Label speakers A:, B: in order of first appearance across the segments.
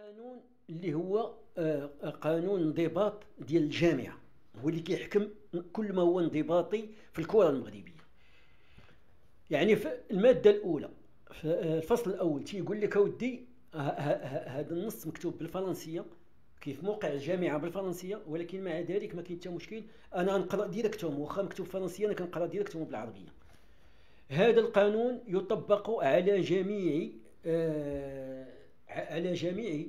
A: قانون اللي هو قانون انضباط ديال الجامعة، هو اللي كيحكم كل ما هو انضباطي في الكرة المغربية. يعني في المادة الأولى في الفصل الأول تيقول لك أودي هذا النص مكتوب بالفرنسية كيف موقع الجامعة بالفرنسية، ولكن مع ذلك ما كاين حتى مشكل، أنا نقرأ ديريكتومون واخا مكتوب بالفرنسية أنا كنقرأ ديريكتومون بالعربية. هذا القانون يطبق على جميع على جميع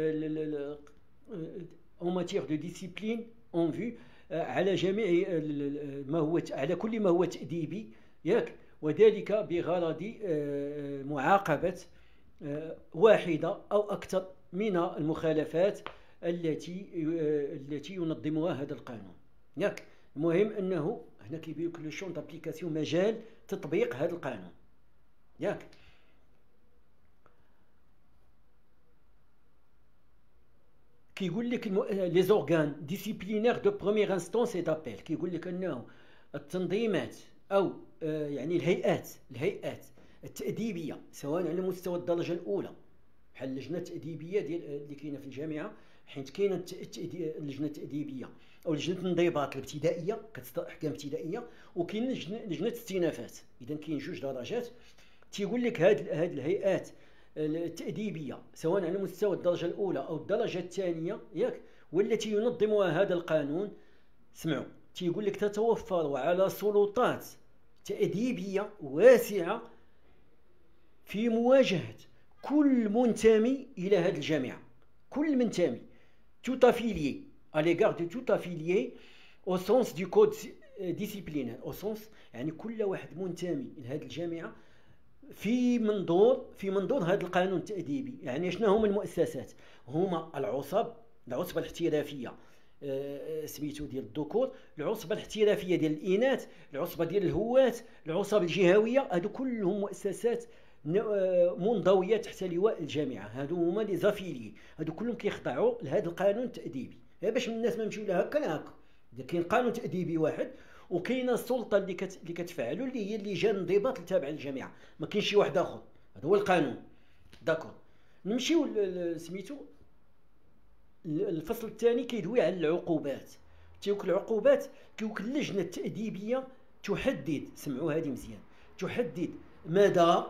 A: en matière de discipline en vue، على جميع ما هو على كل ما هو تأديبي، ياك، وذلك بغرض معاقبة واحدة أو أكثر من المخالفات التي ينظمها هذا القانون، ياك. المهم أنه هنا كيبين لك لو شون دابليكاسيون، مجال تطبيق هذا القانون، ياك. كيقول لك لي زورغان ديسيبلينير دو بروميير انستونس اي دابيل، كيقول لك انه التنظيمات او يعني الهيئات التأديبية سواء على مستوى الدرجة الأولى بحال اللجنة التأديبية ديال اللي كاينة في الجامعة، حيت كاينة اللجنة التأديبية أو لجنة الانضباط الابتدائية كتصدر أحكام ابتدائية، وكاين لجنة استئنافات، إذا كاين جوج درجات. تيقول لك هاد الهيئات التأديبية سواء على مستوى الدرجة الأولى أو الدرجة الثانية، ياك، والتي ينظمها هذا القانون، سمعوا، تيقول لك تتوفر على سلطات تأديبية واسعة في مواجهة كل منتمي إلى هذه الجامعة، كل منتمي tout affilié à l'égard de tout affilié au sens du code disciplinaire، au sens يعني كل واحد منتمي لهذه الجامعة في منظور هذا القانون التأديبي. يعني شنو هما المؤسسات؟ هما العصبة الاحترافية سميتو ديال الذكور، العصبة الاحترافية ديال الإناث، العصبة ديال الهواة، العصبة الجهوية، هادو كلهم مؤسسات منضوية تحت لواء الجامعة، هادو هما لي زافيلي، هادو كلهم كيخضعوا لهذا القانون التأديبي، باش الناس ما يمشيو لها هكا لا هكا. إذا كاين قانون تأديبي واحد وكاينه السلطه اللي كتفعلوا اللي هي لجان الانضباط اللي تابعه للجامعه، ما كاينش شي واحد اخر، هذا هو القانون. داكور، نمشيو سميتو الفصل الثاني كيدوي على العقوبات. تيوك العقوبات كيوك اللجنه التأديبيه تحدد، سمعوا هذه مزيان، تحدد مدى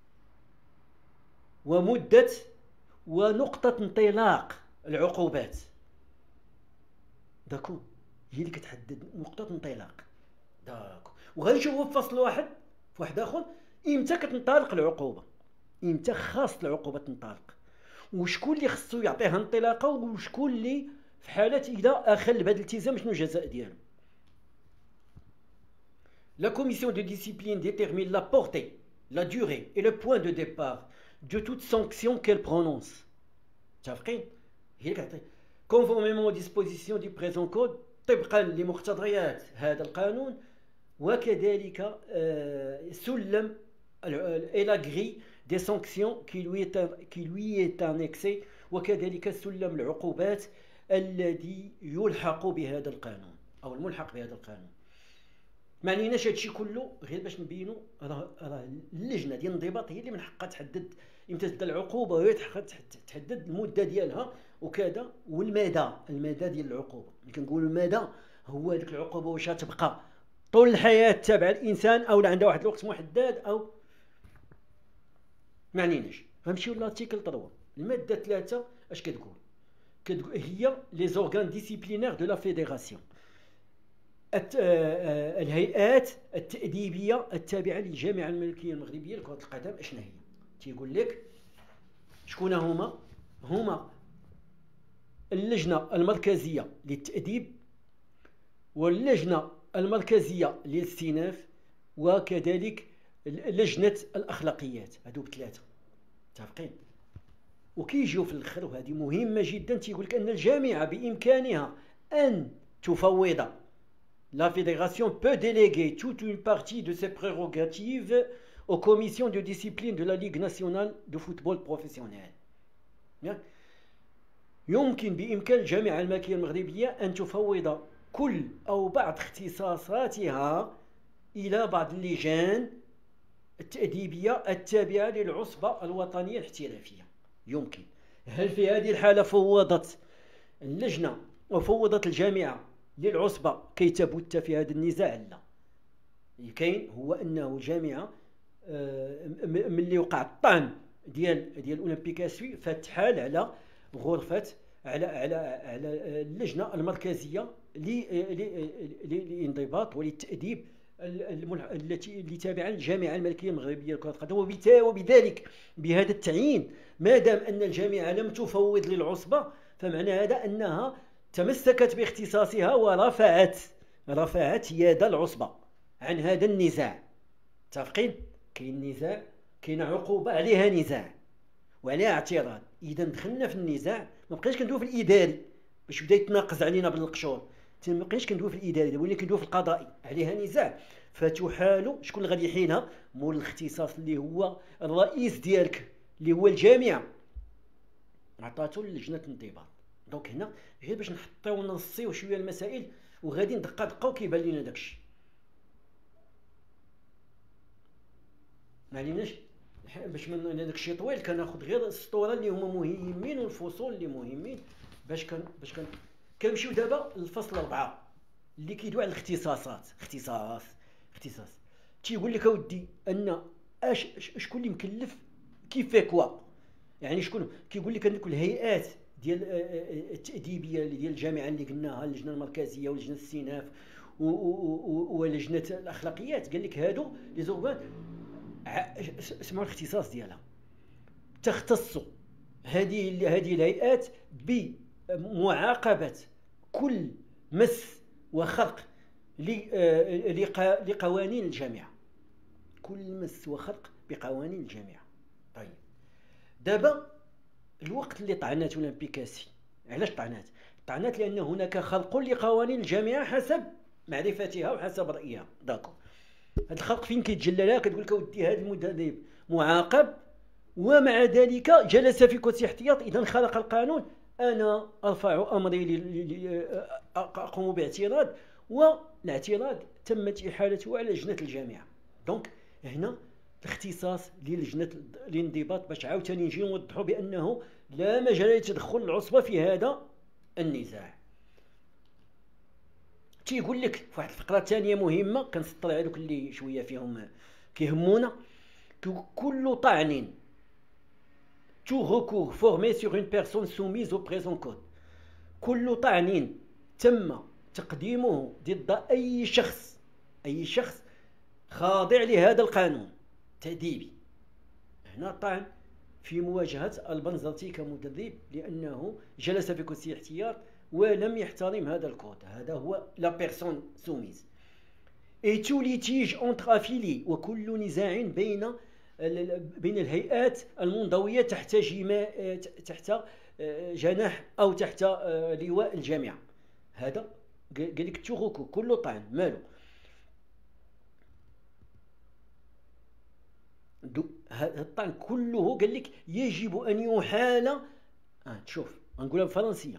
A: ومده ونقطه انطلاق العقوبات. داكور، هي اللي كتحدد نقطة انطلاق. داكور، وغنشوفوا في فصل واحد في واحد اخر امتى كتنطلق العقوبة، امتى خاص العقوبة تنطلق، وشكون اللي خصو يعطيها انطلاقة، وشكون اللي في حالة إذا أخل بهذا الالتزام شنو الجزاء ديالو. La commission de discipline détermine la portée, la durée et le point de départ de toute sanction qu'elle prononce. متفقين؟ هي اللي كتعطي conformément aux dispositions du présent code، طبقا لمقتضيات هذا القانون، وكذلك سلم et la grille des sanctions qui lui est annexée، وكذلك سلم العقوبات الذي يلحق بهذا القانون أو الملحق بهذا القانون. ما عنيناش هادشي كله غير باش نبينوا راه اللجنه ديال الانضباط هي اللي من حقها تحدد امتى تبدا العقوبه، وهي تحدد المده ديالها وكذا، المدى ديال العقوبه. اللي كنقولوا المدى هو ديك العقوبه واش غتبقى طول الحياه تابع الانسان او عندها واحد الوقت محدد او ما عنيناش. غنمشيو لارتيكل 3 الماده 3 اش كتقول هي لي زورغان ديسيبلينير دو لا فيدراسيون، الهيئات التأديبية التابعة للجامعة الملكية المغربية لكرة القدم. اشنا هي؟ تيقول لك شكون هما اللجنة المركزية للتأديب، واللجنة المركزية للاستئناف، وكذلك لجنة الأخلاقيات. هادو بثلاثة، متفقين؟ وكيجيو في الاخر، وهذه مهمة جدا، تيقول لك أن الجامعة بإمكانها أن تفوض، la fédération peut déléguer toute une partie de ses prérogatives aux commissions de discipline de la Ligue nationale de football professionnel. يمكن بإمكان الجامعة الملكية المغربية أن تفوض كل أو بعض اختصاصاتها إلى بعض اللجان التأديبية التابعة للعصبة الوطنية الاحترافية. يمكن هل في هذه الحالة فوضت اللجنة وفوضت الجامعة للعصبة كي تبت في هذا النزاع؟ لا. كاين هو أنه الجامعة ملي وقع الطعن ديال اولمبيكاسوي فتحال على غرفة على اللجنة المركزية للانضباط وللتأديب التي اللي تابعة للجامعة الملكية المغربية لكرة القدم. وبذلك بهذا التعيين ما دام أن الجامعة لم تفوض للعصبة فمعنى هذا أنها تمسكت باختصاصها ورفعت يد العصبة عن هذا النزاع. متفقين؟ كاين نزاع، كاين عقوبة عليها نزاع وعليها اعتراض. إذا دخلنا في النزاع ما بقيناش كندويو في الإداري باش بدا يتناقز علينا بالقشور، ما بقيناش كندويو في الإداري ولكن كندويو في القضائي عليها نزاع. فتحال شكون اللي غادي يحيلها؟ مول الاختصاص اللي هو الرئيس ديالك اللي هو الجامعة عطاتو للجنة الانضباط. دونك هنا غير باش نحطيو ونرصيو شويه المسائل وغادي ندقه دقه وكيبان لينا داكشي. ما عليناش باش من داكشي طويل كناخذ غير السطوره اللي هما مهمين والفصول اللي مهمين باش كنمشيو دابا للفصل 4 اللي كيدوي على الاختصاصات. اختصاص تيقول لك اودي ان شكون اللي مكلف كيف كوا، يعني شكون كيقول لك هذوك الهيئات ديال التأديبيه ديال الجامعه اللي قلناها اللجنه المركزيه ولجنه السيناف ولجنه الاخلاقيات، قال لك هادو لي زورغان سمعوا الاختصاص ديالها تختص هذه الهيئات بمعاقبه كل مس وخرق لقوانين الجامعه، كل مس وخرق بقوانين الجامعه. طيب دابا الوقت اللي طعنات اولمبيكاسي، علاش طعنات لان هناك خلق لقوانين الجامعه حسب معرفتها وحسب رايها. داكو هذا الخلق فين كيتجلى لها؟ كتقول لك اودي هذا المدرب معاقب ومع ذلك جلس في كرسي احتياط، اذا خلق القانون، انا ارفع امري اقوم باعتراض، والاعتراض تمت احالته على لجنه الجامعه. دونك هنا الاختصاص للجنه الانضباط باش عاوتاني نجي نوضحوا بانه لا مجال لتدخل العصبه في هذا النزاع. تيقول لك في واحد الفقره ثانيه مهمه كنسطر على دوك اللي شويه فيهم كيهمونا، كل طعن tout recours formé sur une personne soumise au présent code، كل طعن تم تقديمه ضد اي شخص خاضع لهذا القانون تأديبي. هنا طعن في مواجهة البنزرتي كمدرب لأنه جلس في كرسي احتياط ولم يحترم هذا الكود، هذا هو لا بيرسون سوميز. et tout litige entre affiliés، وكل نزاع بين الهيئات المنضوية تحت جناح أو تحت لواء الجامعة. هذا قال لك تشوخوكو كل طعن مالو هذا الطعن كله قال لك يجب أن يحال. تشوف نقولها بالفرنسية،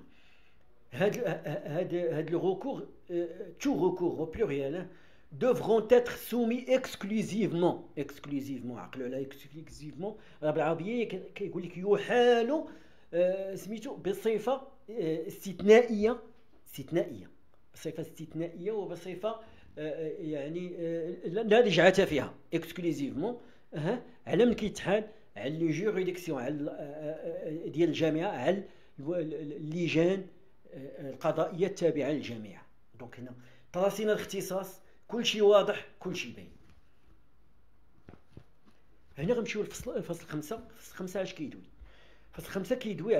A: هاد لو ريكور تو ريكور au pluriel devront être soumis exclusivement عقلوا على exclusivement بالعربية كيقول لك يحال سميتو بصفة استثنائية بصفة استثنائية وبصفة يعني لا رجعة فيها exclusivement على من كيتحال على لي جوريديكسيون على ديال الجامعة على اللجان القضائية التابعة للجامعة. دونك هنا طراسينا الاختصاص، كل شيء واضح، كل شيء باين. هنا غنمشيو للفصل 5. الفصل 5 اش كيدوي؟ الفصل 5 كيدوي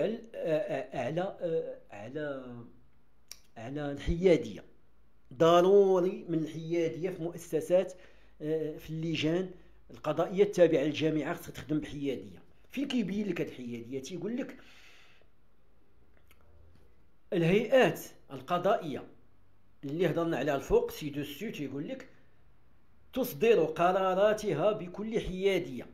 A: على الحيادية. ضروري من الحيادية في مؤسسات في اللجان القضائية التابعة للجامعة خصها تخدم بحيادية. فين كيبين لك هاد الحيادية؟ تيقول لك الهيئات القضائية اللي هضرنا عليها الفوق سي دوسو تيقول لك تصدر قراراتها بكل حيادية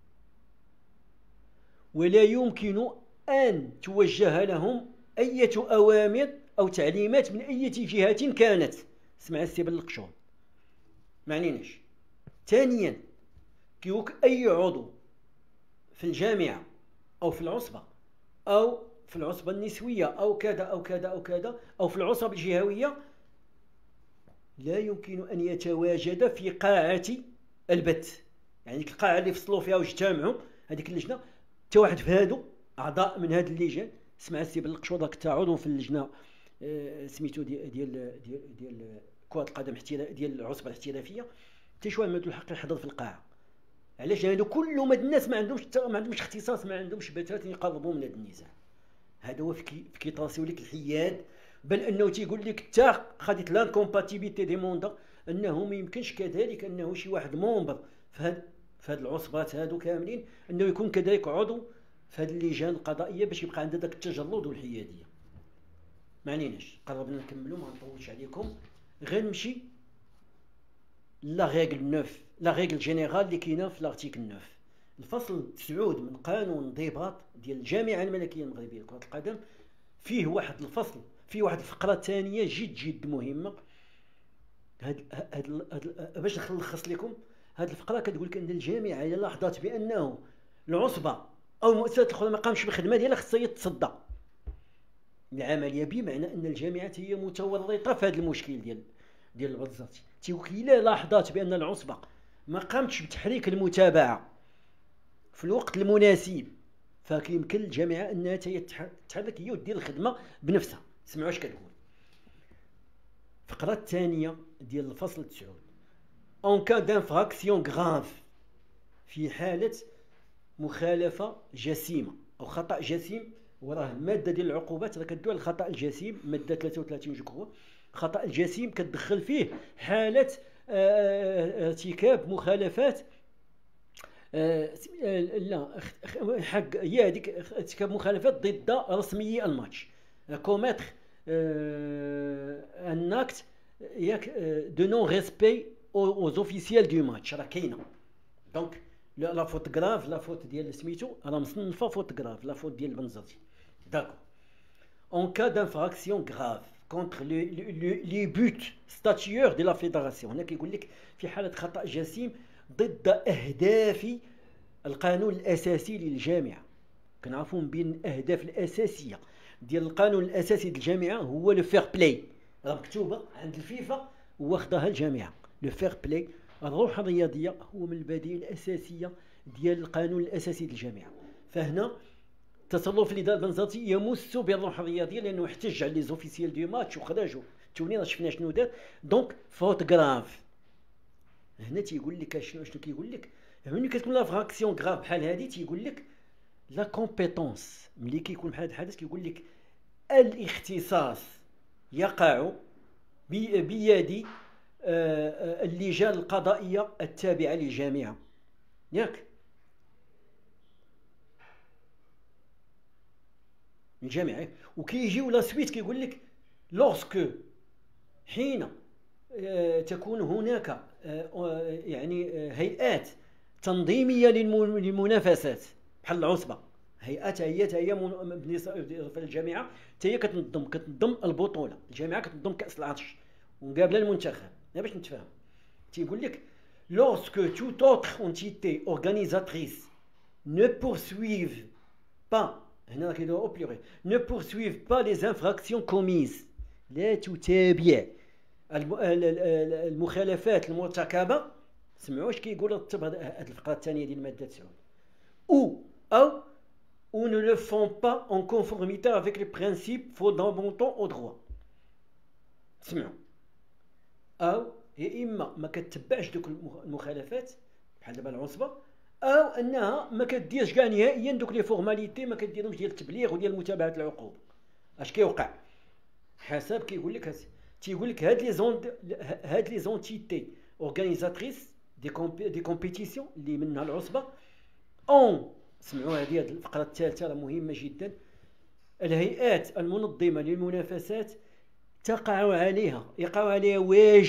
A: ولا يمكن أن توجه لهم أي أوامر أو تعليمات من أي جهة كانت. اسمع السي بالقشور معنيناش. ثانيا كيوك أي عضو في الجامعة أو في العصبة أو في العصبة النسوية أو كذا أو كذا أو كذا، أو في العصبة الجهوية، لا يمكن أن يتواجد في قاعة البث. يعني ديك القاعة اللي فصلوا فيها واجتمعوا هذيك اللجنة، حتى واحد في هادو أعضاء من هاد اللجان، سمع السي بلقشوط كنت عضو في اللجنة سميتو ديال كرة القدم ديال العصبة الاحترافية، حتى شي واحد ما عنده الحق يحضر في القاعة. علاش؟ هادو كلهم هاد الناس ما عندهمش اختصاص، ما عندهمش بتات يقربوا من هاد النزاع. هذا هو كيطراسيو لك الحياد، بل انه تيقول لك حتى خديت لانكومباتيبيتي دي موندا، انه ما يمكنش كذلك انه شي واحد مومبر في هاد العصبات هادو كاملين انه يكون كذلك عضو في هاد اللجان القضائيه باش يبقى عندها داك التجرد والحياديه. ما عليناش، قربنا نكملوا ما نطولش عليكم، غنمشي لا ريغل 9، لا ريغل جينيرال اللي كاينه في لارتيكل 9، الفصل 9 من قانون الانضباط ديال الجامعه الملكيه المغربيه لكره القدم. فيه واحد الفصل، فيه واحد الفقره ثانيه جد مهمه. باش نلخص لكم هذه الفقره، كتقول لك ان الجامعه اذا لاحظت بانه العصبه او المؤسسات الاخرى ما قامش بالخدمه ديالها، خصها هي تصدى العمليه، بمعنى ان الجامعه هي متورطه في هذا المشكل ديال البنزرتي. تيقول الا لاحظت بان العصبه ما قامتش بتحريك المتابعه في الوقت المناسب، فكيمكن للجامعه انها تتحرك هي ودير الخدمه بنفسها. سمعوا اش كتقول الفقره الثانيه ديال الفصل 9: اون كان دانفراكسيون غراف، في حاله مخالفه جسيمه او خطا جسيم. وراه الماده ديال العقوبات راه كدوي على الخطا الجسيم، ماده 33 جو. الخطا الجسيم كتدخل فيه حاله ارتكاب مخالفات لا حق هي هذيك ارتكاب مخالفات ضد رسمي الماتش، كوميتر ان اكت ياك دو نون ريسبي او اوفيسيال دو ماتش، راه كاينه. دونك لا فوت غراف، لا فوت ديال سميتو راه مصنفه فوت غراف، لا فوت ديال بنزرتي. داكو اون كا دانفراكسيون غراف كونتر لي بوت ستاتيور دي لا فيدراسيون، هنا كيقول لك في حاله خطا جسيم ضد اهداف القانون الاساسي للجامعه. كنعرفوا من بين الاهداف الاساسيه ديال القانون الاساسي للجامعه هو لو فير بلاي، راه مكتوبه عند الفيفا واخداها الجامعه. لو فير بلاي، الروح الرياضيه، هو من المبادئ الاساسيه ديال القانون الاساسي للجامعه. فهنا التصرف اللي دار بنزرتي يمس بالروح الرياضيه، لانه احتج على لي زوفيسيال دو ماتش وخرجوا توني راه شفنا شنو دار. دونك فوت غراف. هنا تيقول لك شنو كيقول لك، ملي كتكون لا فراكسيون غراف بحال هذه تيقول لك لا كومبيتونس. ملي كيكون بحال هذا الحدث كيقول لك الاختصاص يقع بيد اللجان القضائيه التابعه للجامعه، ياك الجامعه. وكيجيو لا سويت كيقول لك لوغسكو، حين تكون هناك يعني هيئات تنظيميه للمنافسات بحال العصبه، هيئات هي في الجامعه هي كتنظم البطوله، الجامعه كتنظم كاس العرش ومقابله المنتخب. باش نتفاهم تيقول لك lorsque toute autre entité organisatrice ne poursuive pas، هنا كيديروا او بلوري، ne poursuive pas les infractions commises، لا تتابع المخالفات المرتكبه. سمعوا واش كيقول هذه الفقره الثانيه ديال الماده 9: ou ne le font pas en conformité avec les principes fondamentaux au droit. سمعوا، او يا اما ما كتبعش دوك المخالفات بحال دابا العصبه، او انها ما كديرش كاع نهائيا دوك لي فورماليتي، ما كديرهمش ديال التبليغ وديال متابعه العقوبه. اش كيوقع حسب كيقول لك تيقول لك هاد لي زونتيتي اورغانيزاتريس دي كومبيتيسيون اللي منها العصبه اون. سمعوا هذه الفقره الثالثه راه مهمه جدا. الهيئات المنظمه للمنافسات يقع عليها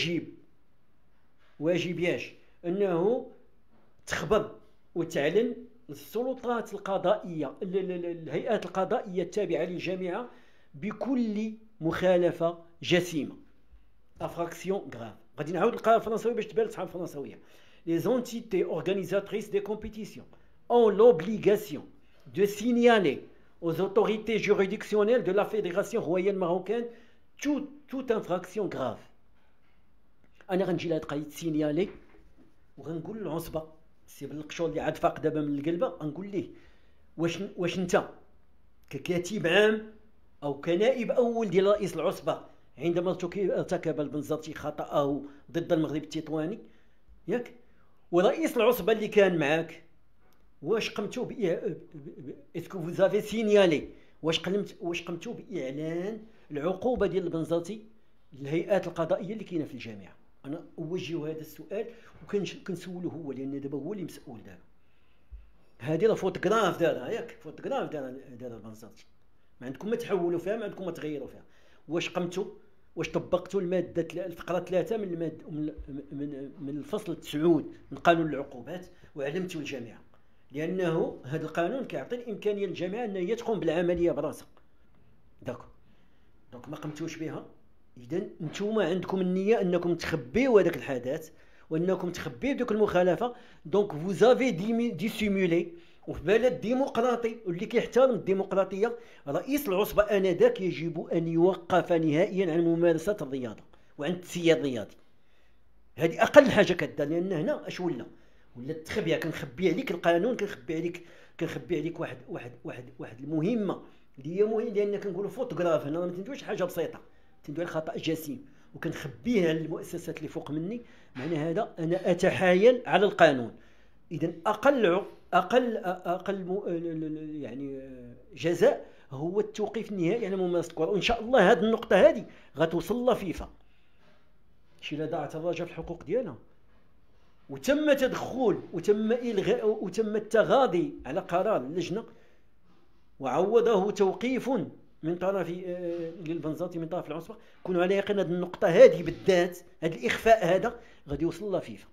A: واجب ياش انه تخبر وتعلن السلطات القضائيه، الهيئات القضائيه التابعه للجامعه بكل مخالفه جسيمه، افراكسيون غراف. غادي نعاود القراءه الفرنساويه باش تبان لصحاب الفرنساويه. les entités organisatrices des compétitions ont l'obligation de signaler aux autorités juridictionnelles de la Fédération royale marocaine toute infraction grave. انا غنجي لهاد القضيه سينيالي وغنقول للعصبه سي بالقشور اللي عاد فاق دابا من القلبه، غنقول ليه واش انت ككاتب عام او كنائب اول ديال رئيس العصبه عندما ارتكب البنزرتي خطأه ضد المغرب التطواني ياك، ورئيس العصبه اللي كان معاك، واش قمتوا اسكو فوزافي سينيالي، واش قمتوا باعلان العقوبه ديال البنزرتي للهيئات القضائيه اللي كاينه في الجامعه؟ انا اوجه هذا السؤال وكنسولو هو، لان دابا هو اللي مسؤول دابا. هذه راه فوتوغراف دارها ياك، فوتوغراف دار البنزرتي، ما عندكم ما تحولوا فيها، ما عندكم ما تغيروا فيها. واش طبقتوا الماده الفقره 3 من الفصل 9 من قانون العقوبات وعلمتوا الجامعه، لانه هذا القانون كيعطي الامكانيه للجامعه ان هي تقوم بالعمليه براسها. دونك ما قمتوش بها. اذا نتوما عندكم النيه انكم تخبيوا هذاك الحدث وانكم تخبيوا ديك المخالفه. دونك فوزافي ديسيمولي. وفي بلد ديمقراطي واللي كيحترم الديمقراطيه، رئيس العصبه انذاك يجب ان يوقف نهائيا عن ممارسه الرياضه وعن التسيير الرياضي. هذه اقل حاجه كدار، لان هنا اش ولا التخبيه. كنخبي عليك القانون، كنخبي عليك واحد المهمه اللي هي مهمه، لان كنقولوا فوتوغراف هنا ما تندويش حاجه بسيطه، تندوي خطا جسيم وكنخبيه على المؤسسات اللي فوق مني. معنى هذا انا اتحايل على القانون. اذا اقل يعني جزاء هو التوقيف النهائي على ممارسه الكره. وان شاء الله هذه النقطه هذه غتوصل لفيفا، شي لا ضاعت الرجاء في الحقوق ديالها، وتم تدخل وتم الغاء وتم التغاضي على قرار اللجنه، وعوضه توقيف من طرف للبنزرتي من طرف العصبه. كونوا على يقين هذه النقطه هذه بالذات، هذا الاخفاء هذا غادي يوصل لفيفا.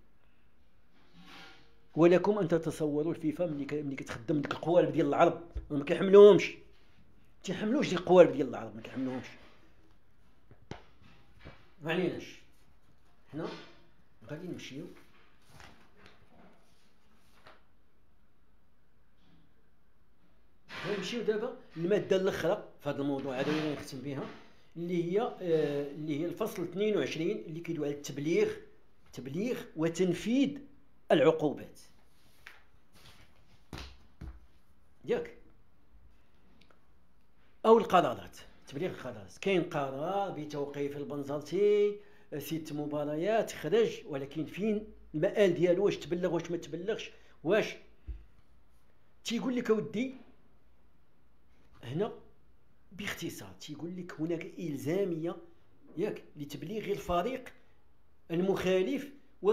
A: ولكم ان تتصوروا الفيفا ملي كتخدم ديك القوالب ديال العرب ما كيحملوهمش، تيحملوش ديك القوالب ديال العرب، ما كيحملوهمش. ما عليناش، حنا غادي نمشيو دابا للماده الاخرى في هذا الموضوع هذا اللي نختم بها، اللي هي الفصل 22 اللي كيدوي على تبليغ وتنفيذ العقوبات ياك، او القرارات. تبليغ القرارات، كاين قرار بتوقيف البنزرتي 6 مباريات خرج، ولكن فين المآل ديالو؟ واش تبلغ واش ما تبلغش؟ واش تيقول لك اودي هنا باختصار، تيقول لك هناك الزاميه ياك لتبليغ الفريق المخالف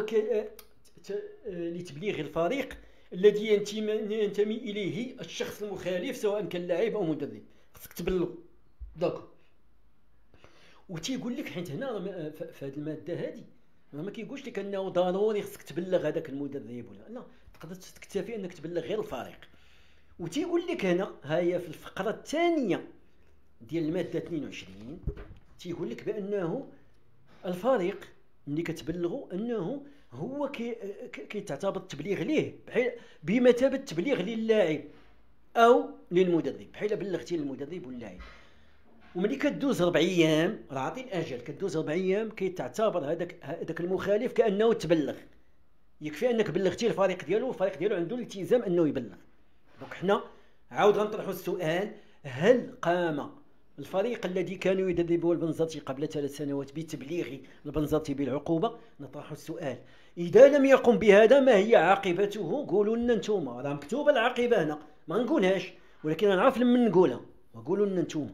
A: لتبليغ الفريق الذي ينتمي اليه الشخص المخالف، سواء كان لاعب او مدرب، خصك تبلغ. داك وتيقول لك حيت هنا في هذه الماده هذه ما كيقولش لك انه ضروري خصك تبلغ هذاك المدرب ولا لا، تقدر تكتفي انك تبلغ غير الفريق. وتيقول لك هنا هي في الفقره الثانيه ديال الماده 22 تيقول لك بانه الفريق ملي كتبلغوا انه هو كيتعتبر التبليغ ليه بمثابه التبليغ للاعب او للمدرب، بحال بلغتي للمدرب واللاعب. وملي كدوز 4 ايام، راه عاطي الاجل، كدوز 4 ايام كيتعتبر هذاك المخالف كانه تبلغ. يكفي انك بلغتي الفريق ديالو والفريق ديالو عنده الالتزام انه يبلغ. دونك حنا عاود غنطرحوا السؤال، هل قام الفريق الذي كانوا يدربوا البنزرتي قبل 3 سنوات بتبليغ البنزرتي بالعقوبه؟ نطرح السؤال. اذا لم يقم بهذا ما هي عاقبته؟ قولوا لنا نتوما، راه مكتوبه العاقبه هنا، ما نقولهاش ولكن انا عارف لمن نقولها، وقولوا لنا نتوما.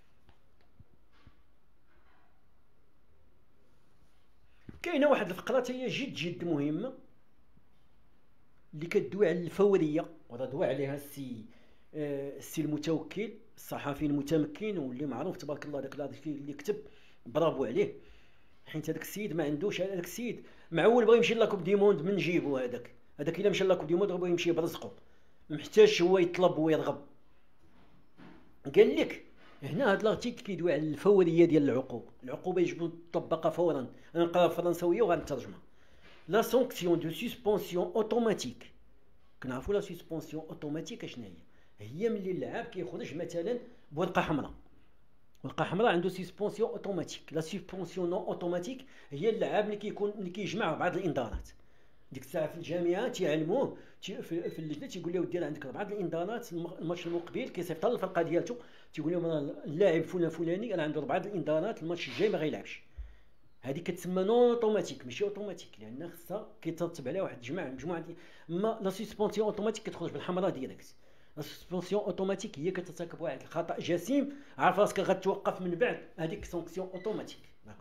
A: كاينه واحد الفقره هي جد مهمه اللي كدوي على الفوريه، وراه دوى عليها السي المتوكل، الصحفي المتمكن واللي معروف تبارك الله، داك اللي كتب برافو عليه، حيت هذاك السيد ما عندوش، هذاك السيد معول بغى يمشي لاكوب دي موند من جيبو، هذاك الا مشى لاكوب دي موند بغى يمشي برزقو، ما محتاجش هو يطلب ويرغب. قال لك هنا هذا الارتيكل كيدوي على الفوريه ديال العقوبه يجب تطبق فورا. انا نقرا فرنساويه وغنترجمها. لا سانكسيون دو سسبونسيون اوتوماتيك، كنعرفوا لا سسبونسيون اوتوماتيك اشنا هي؟ هي ملي اللاعب كيخرج مثلا بورقه حمراء، ورقه حمراء عنده سيسبونسيون اوتوماتيك. لا سيسبونسيون نون اوتوماتيك هي اللاعب ملي كيجمع بعض الانذارات. ديك الساعه في الجامعه تيعلموه في اللجنه، تيقول له دير عندك 4 الانذارات، الماتش المقبل كيصيفط للفرقه ديالته تيقول لهم اللاعب فلان فلاني انا عنده 4 الانذارات، الماتش الجاي ما غيلعبش. هذه كتسمى نون اوتوماتيك ماشي اوتوماتيك، لان خصها كيترتب عليها واحد مجموعه اما لا سسبونسيون اوتوماتيك كتخرج بالحمراء ديريكت. لا سسبونسيون اوتوماتيك هي كترتكب واحد الخطا جسيم، عارف راسك غتوقف من بعد، هذيك سونكسيون اوتوماتيك.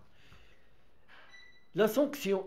A: لا سونكسيون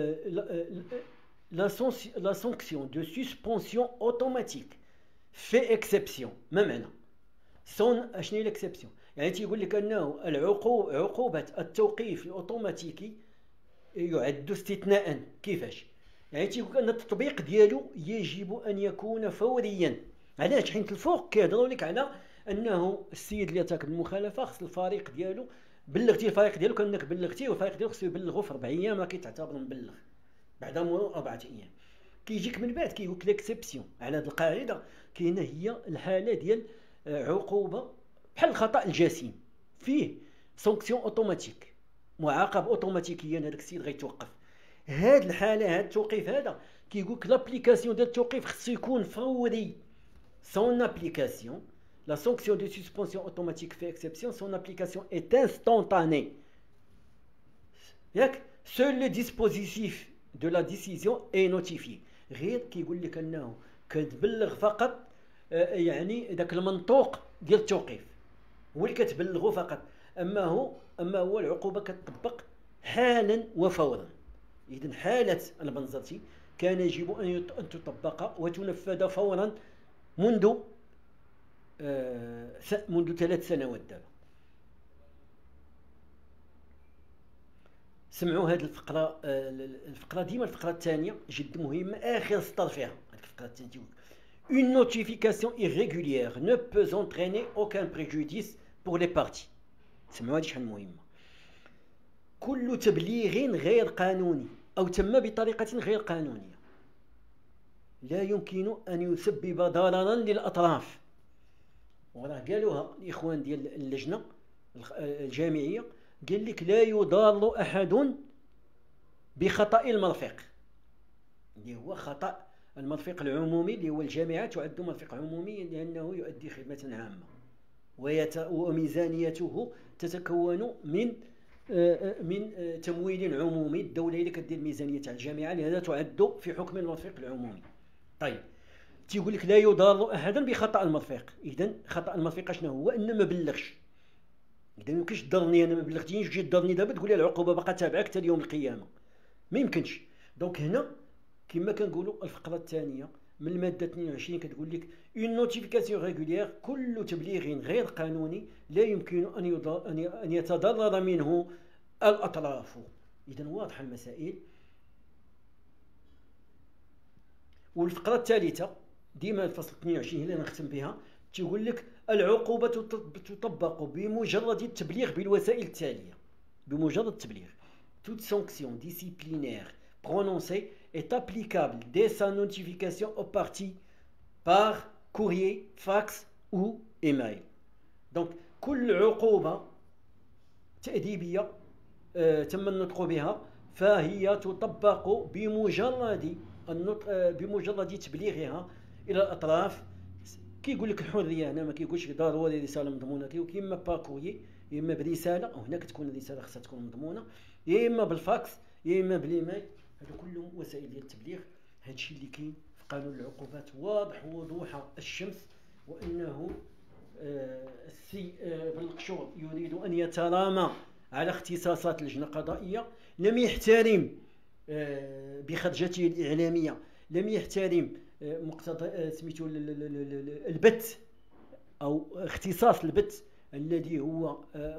A: la sanction de suspension automatique fait exception. ما معنى شنو هي الاكسبسيون؟ يعني تيقول لك انه عقوبه التوقيف الاوتوماتيكي يعد استثناء. كيفاش؟ يعني تيقول ان التطبيق ديالو يجب ان يكون فوريا. علاش؟ حيت الفوق كيهضروا لك على انه السيد اللي ارتكب المخالفه خص الفريق ديالو، بلغتي الفريق ديالو كانك بلغتيه، والفريق ديالو خصو يبلغه في 4 ايام راه كيتعتبر مبلغ بعد مرور 4 ايام. كيجيك من بعد كيقول لك ليكسيبسيون على هذه القاعده كاينه هي الحاله ديال عقوبه بحال الخطا الجسيم فيه سونكسيون اوتوماتيك، معاقب اوتوماتيكيا هذاك السيد غيتوقف. هاد الحاله هاد التوقيف هذا كيقول لك لابليكاسيون ديال التوقيف خصو يكون فوري. سون ابليكاسيون لا سونكسيون دو سسبونسيون اوتوماتيك في اكسبسيون سون ابليكاسيون ايت انستونتاني. ياك سول لو ديسبوزيتيف دو لا ديسيزيون اي نوتيفي. غير كيقول لك انه كتبلغ فقط يعني داك المنطوق ديال التوقيف هو اللي كتبلغه فقط، اما هو العقوبه كتطبق حالا وفورا. اذا حاله البنزرتي كان يجب ان تطبق وتنفذ فورا منذ 3 سنوات دابا. سمعوا هذه الفقره ديما الفقره الثانيه جد مهمه، اخر سطر فيها هذيك الفقره الثانيه. Une notification irrégulière ne peut entraîner aucun préjudice pour les parties. سمعوا هذه شحال مهمه. كل تبليغ غير قانوني او تم بطريقه غير قانونيه لا يمكن ان يسبب ضررا للاطراف. وراه قالوها الاخوان ديال اللجنه الجامعيه، قال لك لا يضار احد بخطا المرفق، اللي هو خطا المرفق العمومي اللي هو الجامعه تعد مرفق عمومي لانه يؤدي خدمه عامه وميزانيته تتكون من تمويل عمومي. الدوله هي اللي كدير الميزانيه تاع الجامعه، لهذا تعد في حكم المرفق العمومي. طيب تيقول لك لا يضار احدا بخطا المرفق. اذا خطا المرفق شنو هو؟ ان ما بلغش. اذا ما يمكنش تضرني انا ما بلغتينيش وتجي تضرني دابا تقول لي العقوبه باقا تابعك حتى يوم القيامه، ما يمكنش. دونك هنا كما كنقولوا الفقره الثانيه من الماده 22 كتقول لك اون نوتيفيكاسيون ريغوليير، كل تبليغ غير قانوني لا يمكن ان يتضرر منه الاطراف. اذا واضحه المسائل. والفقره الثالثه ديما الفصل 22 اللي نختم بها تقول لك العقوبه تطبق بمجرد التبليغ بالوسائل التاليه. بمجرد التبليغ toute sanction disciplinaire prononcée est applicable dès sa notification aux parties par courrier, fax ou email. donc كل عقوبه تأديبيه تم النطق بها فهي تطبق بمجرد تبليغها الى الاطراف. كيقول لك الحريه هنا ما كيقولش ضروري رساله مضمونه، كيقول اما باكوي يا اما برساله، وهنا كتكون الرساله خصها تكون مضمونه، يا اما بالفاكس يا اما بالايميل. هادو كلهم وسائل ديال التبليغ. هادشي اللي كاين في قانون العقوبات واضح وضوح الشمس. وانه السي بالقشور يريد ان يترامى على اختصاصات اللجنه القضائيه، لم يحترم بخرجته الاعلاميه، لم يحترم مقتضى سميتو البث او اختصاص البث الذي هو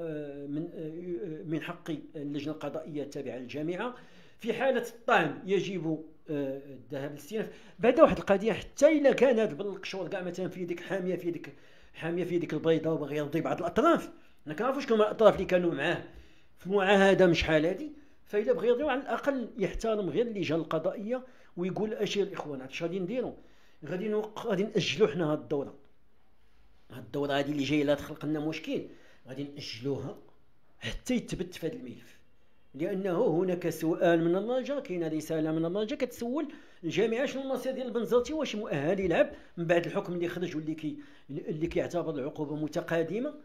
A: من حق اللجنه القضائيه التابعه للجامعه. في حاله الطعن يجب الذهاب للاستئناف. بعد واحد القضيه حتى الا كان هذا بالقشور كاع مثلا في يدك حاميه في يدك البيضاء وباغي يرضي بعض الاطراف، انا كنعرفوا شكون الاطراف اللي كانوا معاه في معاهده مش شحال هذه، فإلا بغى يرضيو على الأقل يحترم غير اللجان القضائية ويقول أشياء الإخوان اش غادي نديرو، غادي نأجلو حنا هاد الدورة هاد الدورة هادي اللي جاية لا تخلق لنا مشكل غادي نأجلوها حتى يتبت في هذا الملف، لأنه هناك سؤال من اللجنة، كاينة رسالة من اللجنة كتسول الجامعة شنو المصير ديال البنزرتي، واش مؤهل يلعب من بعد الحكم اللي خرج واللي كيعتبر العقوبة متقادمة.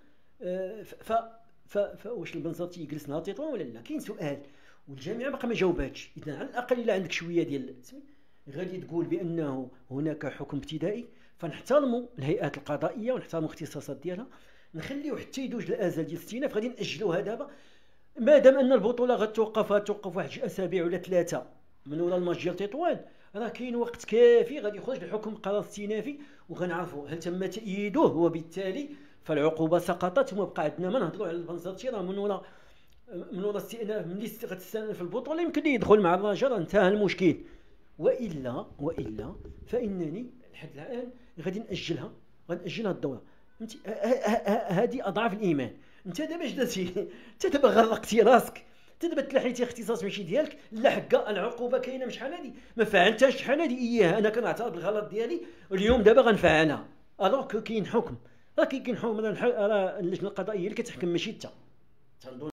A: واش البنزرتي يجلس نهار تطوان ولا لا؟ كاين سؤال والجامعة باقا ما جاوباتش. إذا على الأقل إلا عندك شوية ديال غادي تقول بأنه هناك حكم ابتدائي، فنحترموا الهيئات القضائية ونحترموا الاختصاصات ديالها، نخليو حتى يدوز الأجل ديال الاستئناف، غادي نأجلوها دابا ما دام أن البطولة غتوقف واحد 2 أسابيع ولا 3 من وراء الماتش ديال تطوان، راه كاين وقت كافي غادي يخرج الحكم قرار استئنافي وغنعرفوا هل تم تأييده، وبالتالي فالعقوبة سقطت وما بقى عندنا ما نهضروا على البنزرتي. راه من وراء استئناف، ملي غتستأنف البطولة يمكن ليه يدخل مع الرجاء، انتهى المشكل. وإلا فإنني لحد الآن غادي نأجلها الدورة. فهمتي؟ هذه أضعاف الإيمان. أنت دابا اش درتي؟ أنت دابا غرقتي راسك، أنت دابا تلحيتي اختصاص ماشي ديالك، لا حكا العقوبة كاينة من شحال هادي ما فعلتهاش شحال هادي، إياه أنا كنعترف بالغلط ديالي اليوم دابا غنفعلها، ألوغ كاين حكم، راه كاين حكم، راه اللجنة القضائية اللي كتحكم ماشي أنت.